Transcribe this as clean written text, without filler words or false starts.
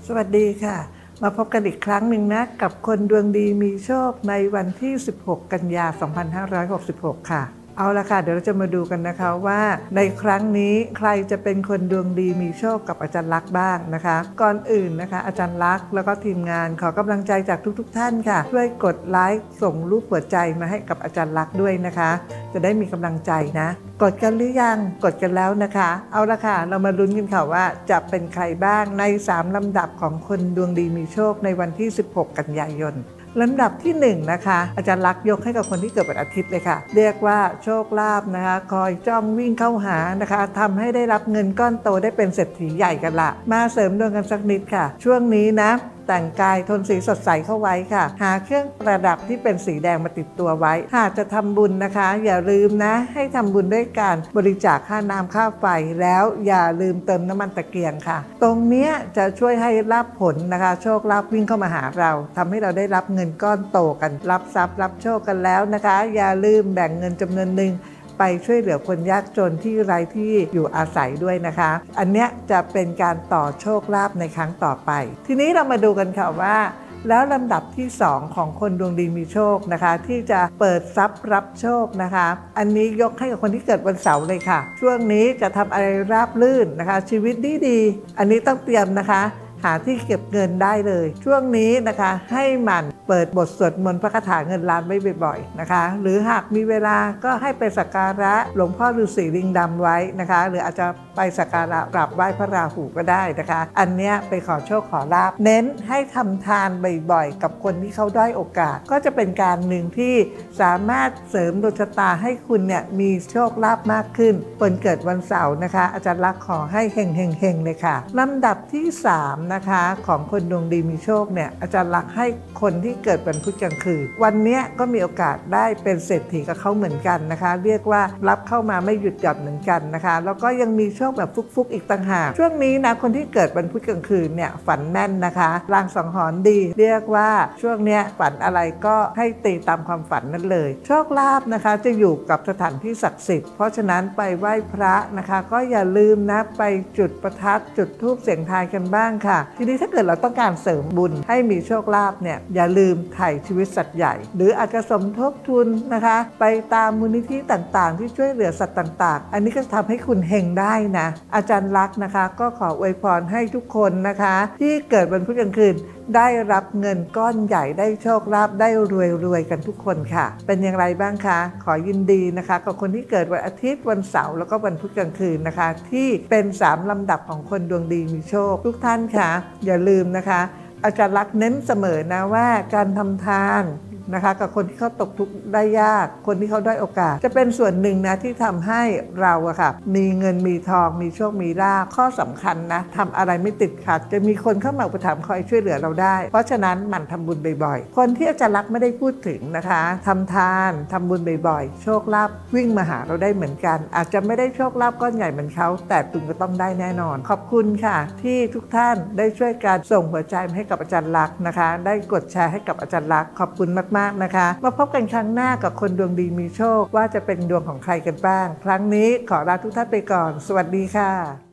สวัสดีค่ะมาพบกันอีกครั้งหนึ่งนะกับคนดวงดีมีโชคในวันที่ 16 กันยายน 2566 ค่ะเอาละค่ะเดี๋ยวเราจะมาดูกันนะคะว่าในครั้งนี้ใครจะเป็นคนดวงดีมีโชคกับอาจารย์ลักษณ์บ้างนะคะก่อนอื่นนะคะอาจารย์ลักษณ์แล้วก็ทีมงานขอกำลังใจจากทุกท่านค่ะช่วยกดไลค์ส่งรูปหัวใจมาให้กับอาจารย์ลักษณ์ด้วยนะคะจะได้มีกำลังใจนะกดกันหรือยังกดกันแล้วนะคะเอาละค่ะเรามาลุ้นกันค่ะว่าจะเป็นใครบ้างใน3ลำดับของคนดวงดีมีโชคในวันที่ 16 กันยายนลำดับที่1นะคะอาจารย์ลักษณ์ยกให้กับคนที่เกิดวันอาทิตย์เลยค่ะเรียกว่าโชคลาภนะคะคอยจ้องวิ่งเข้าหานะคะทำให้ได้รับเงินก้อนโตได้เป็นเศรษฐีใหญ่กันละมาเสริมดวงกันสักนิดค่ะช่วงนี้นะแต่งกายโทนสีสดใสเข้าไว้ค่ะหาเครื่องประดับที่เป็นสีแดงมาติดตัวไว้หากจะทำบุญนะคะอย่าลืมนะให้ทำบุญด้วยการบริจาคค่าน้ำค่าไฟแล้วอย่าลืมเติมน้ำมันตะเกียงค่ะตรงนี้จะช่วยให้รับผลนะคะโชคลาภวิ่งเข้ามาหาเราทำให้เราได้รับเงินก้อนโตกันรับทรัพย์รับโชคกันแล้วนะคะอย่าลืมแบ่งเงินจำนวนหนึ่งไปช่วยเหลือคนยากจนที่ไร้ที่อยู่อาศัยด้วยนะคะอันเนี้ยจะเป็นการต่อโชคลาภในครั้งต่อไปทีนี้เรามาดูกันค่ะว่าแล้วลำดับที่2ของคนดวงดีมีโชคนะคะที่จะเปิดทรัพย์รับโชคนะคะอันนี้ยกให้กับคนที่เกิดวันเสาร์เลยค่ะช่วงนี้จะทำอะไรราบรื่นนะคะชีวิตดีอันนี้ต้องเตรียมนะคะหาที่เก็บเงินได้เลยช่วงนี้นะคะให้มันเปิดบทสวดมนต์พระคาถาเงินล้านไว้บ่อยๆนะคะหรือหากมีเวลาก็ให้ไปสักการะหลวงพ่อฤาษีลิงดำไว้นะคะหรืออาจจะไปสักการะกราบไหว้พระราหูก็ได้นะคะอันเนี้ยไปขอโชคขอลาภเน้นให้ทำทานบ่อยๆกับคนที่เขาด้อยโอกาสก็จะเป็นการหนึ่งที่สามารถเสริมดวงชะตาให้คุณเนี่ยมีโชคลาภมากขึ้นคนเกิดวันเสาร์นะคะอาจารย์ลักษณ์ขอให้เฮงๆเลยค่ะลำดับที่3นะคะของคนดวงดีมีโชคเนี่ยอาจารย์ลักษณ์ให้คนที่เกิดวันพุธกลางคืนวันนี้ก็มีโอกาสได้เป็นเศรษฐีกับเขาเหมือนกันนะคะเรียกว่ารับเข้ามาไม่หยุดหย่อนเหมือนกันนะคะแล้วก็ยังมีโชคแบบฟุกๆอีกต่างหากช่วงนี้นะคนที่เกิดวันพุธกลางคืนเนี่ยฝันแม่นนะคะลางสังหรณ์ดีเรียกว่าช่วงเนี้ยฝันอะไรก็ให้ตีตามความฝันนั่นเลยโชคลาภนะคะจะอยู่กับสถานที่ศักดิ์สิทธิ์เพราะฉะนั้นไปไหว้พระนะคะก็อย่าลืมนะไปจุดประทัดจุดธูปเสียงทายกันบ้างค่ะทีนี้ถ้าเกิดเราต้องการเสริมบุญให้มีโชคลาภเนี่ยอย่าลืมไถ่ชีวิตสัตว์ใหญ่หรืออาจจะสมทบทุนนะคะไปตามมูลนิธิต่างๆที่ช่วยเหลือสัตว์ต่างๆอันนี้ก็จะทำให้คุณเฮงได้นะอาจารย์ลักษณ์นะคะก็ขออวยพรให้ทุกคนนะคะที่เกิดวันพุธกลางคืนได้รับเงินก้อนใหญ่ได้โชคลาภได้รวยกันทุกคนค่ะเป็นอย่างไรบ้างคะขอยินดีนะคะกับคนที่เกิดวันอาทิตย์วันเสาร์แล้วก็วันพุธกลางคืนนะคะที่เป็น3ลำดับของคนดวงดีมีโชคทุกท่านค่ะอย่าลืมนะคะอาจารย์ลักษณ์เน้นเสมอนะว่าการทำทานนะคะกับคนที่เขาตกทุกข์ได้ยากคนที่เขาได้โอกาสจะเป็นส่วนหนึ่งนะที่ทำให้เราอะค่ะมีเงินมีทองมีโชคมีลาภข้อสำคัญนะทำอะไรไม่ติดขัดจะมีคนเข้ามาอุปถัมภ์คอยช่วยเหลือเราได้เพราะฉะนั้นหมั่นทำบุญบ่อยๆคนที่อาจารย์ลักษณ์ไม่ได้พูดถึงนะคะทำทานทำบุญบ่อยๆโชคลาภวิ่งมาหาเราได้เหมือนกันอาจจะไม่ได้โชคลาภก้อนใหญ่เหมือนเขาแต่คุณก็ต้องได้แน่นอนขอบคุณค่ะที่ทุกท่านได้ช่วยการส่งหัวใจให้กับอาจารย์ลักษณ์นะคะได้กดแชร์ให้กับอาจารย์ลักษณ์ขอบคุณมากๆนะคะมาพบกันครั้งหน้ากับคนดวงดีมีโชคว่าจะเป็นดวงของใครกันบ้างครั้งนี้ขอลาทุกท่านไปก่อนสวัสดีค่ะ